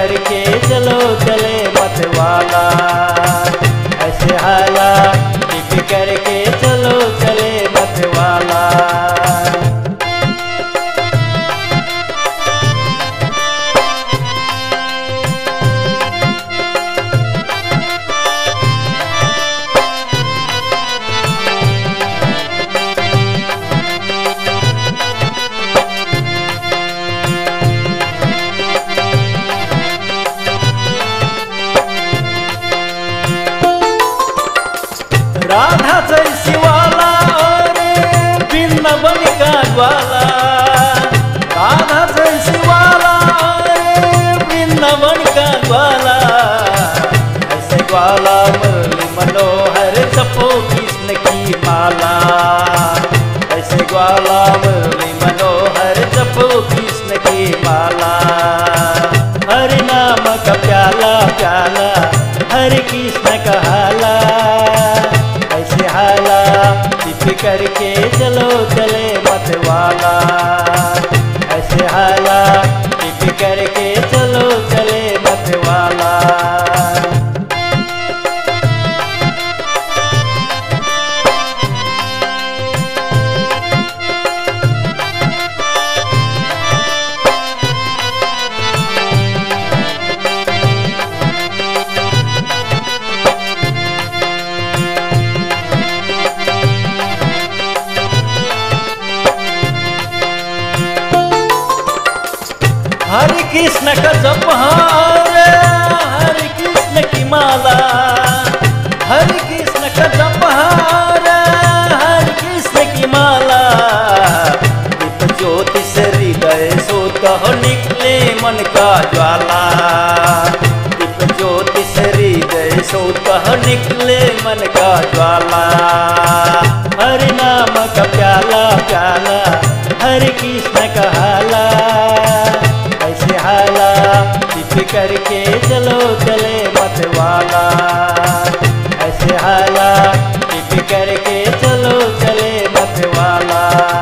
करके चलो चले मत वाला। ऐसे हाला टिप करके चलो चले मत वाला। राधा जैसी वाला और वृंदावन का ग्वाला। राधा जैसी वाला और वृंदावन का ग्वाला। ऐसे ग्वाला मुरली मनोहर जपो कृष्ण की माला। ऐसे ग्वाला मुरली मनोहर जपो कृष्ण की माला। हरि नाम का प्याला प्याला हरे कृष्ण का हाला। ऐसे हाला टिप करके चलो चले मत वाला। ऐसे हाला टिप करके चलो चले मत वाला। हरे कृष्ण का जप हारे हरे कृष्ण की माला। हरे कृष्ण का जप हारे हरे कृष्ण की माला। दीप ज्योति से हृदय सोत हो निकले मन का ज्वाला। दीप ज्योति से हृदय सोत हो निकले मन का ज्वाला। हरि नाम का प्याला प्याला हरे कृष्ण का हाला। ऐसे हाला टिप करके चलो चले मत वाला। ऐसे हाला टिप करके चलो चले मत वाला।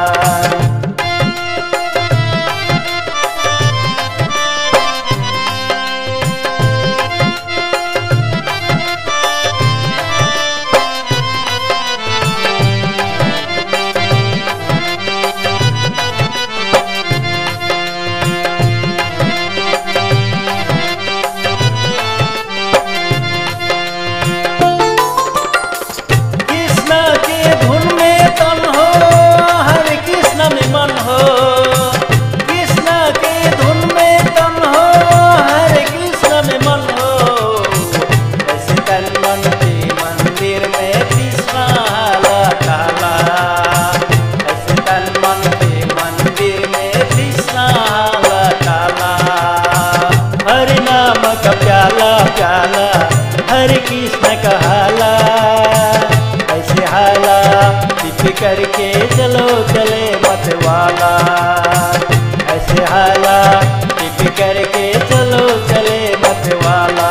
हरे कृष्ण का हाला। ऐसे हाला टिप करके चलो चले मत वाला। ऐसे हाला टिप करके चलो चले मत वाला।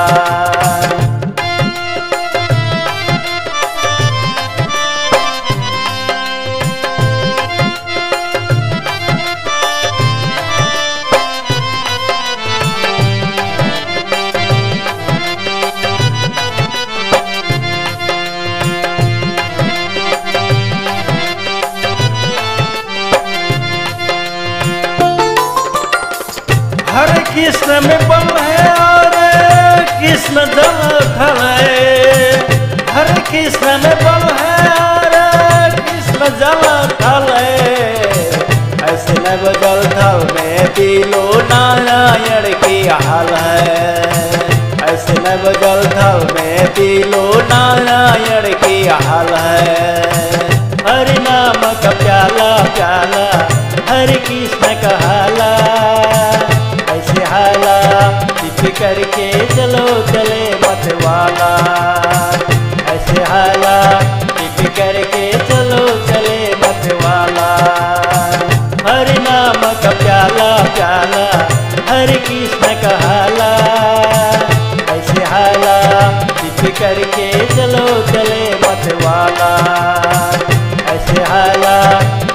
हरे कृष्ण में बल है और कृष्ण जल थल है। हरे कृष्ण में बल है और कृष्ण जल थल है। ऐसे नव जल थल में पीलो नारायण की हाल है। ऐसे नव जल थल में पीलो नारायण की हाल है। हरि नाम का प्याला प्याला हरे कृष्ण का हाला। ऐसे हाला टिप करके चलो चले मत वाला। ऐसे हाला टिप करके चलो चले मत वाला। हरि नाम का प्याला प्याला हरे कृष्ण का हाला। ऐसे हाला टिप करके चलो चले मत वाला। ऐसे हाला